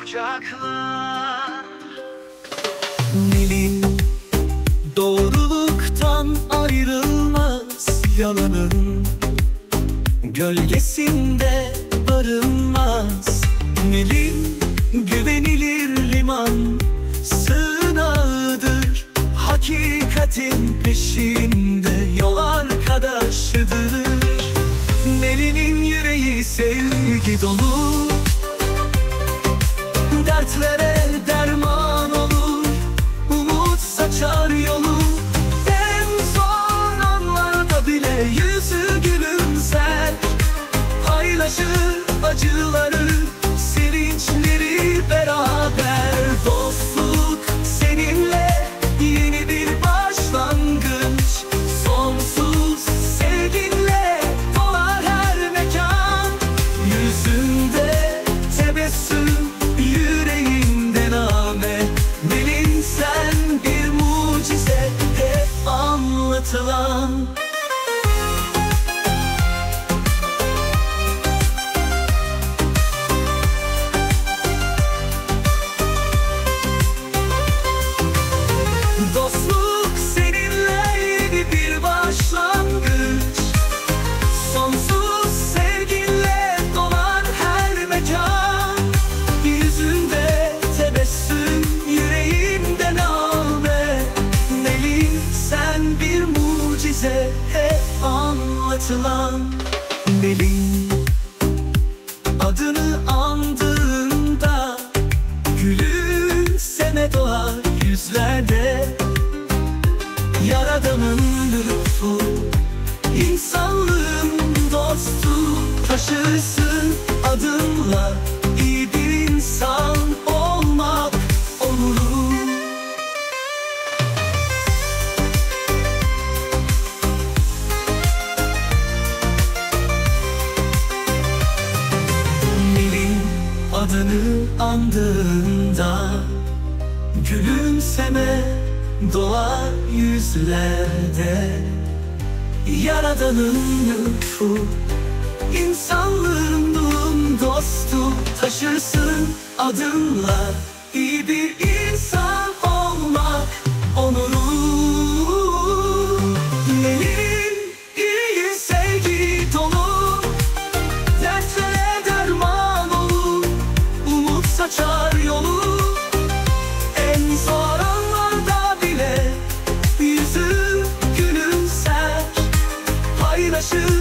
kucaklar. Nil'in doğruluktan ayrılmaz, yalanın gölgesinde barınmaz. Nil'in güvenilir liman, sığınağıdır, hakikatin peşinde yol arkadaşıdır. Nil'in yüreği sevgi dolu, dertlere derman olur, umut saçar yolu. En zor anlarda bile yüzü gülümser, paylaşır acıları, sevinçleri beraber. Dostluk seninle yeni bir başlangıç, sonsuz sevginle dolar her mekan. Yüzünde tebessüm, yüreğinde name. Nil'in sen bir mucize, hep anlatılan. Dostluk seninle yeni bir başlangıç, sonsuz sevginle dolar her mekan. Yüzünde tebessüm, yüreğinde name. Nil'in sen bir mucize, hep anlatılan. Nil'in adını andığında gülümseme doğar yüzlerde. Yaradanın lütfu, insanlığın dostu, taşırsın adınla iyi bir insan olmak onuru. Nil'in adını andığında gülümseme doğar yüzlerde. Yaradanın lütfu, insanlığın dostu, taşırsın adınla iyi bir insan olmak onuru. Nil'in iyi sevgi dolu, dertlere derman olur, umut saçar yolu. En zor anlarda bile yüzü gülümser, paylaşır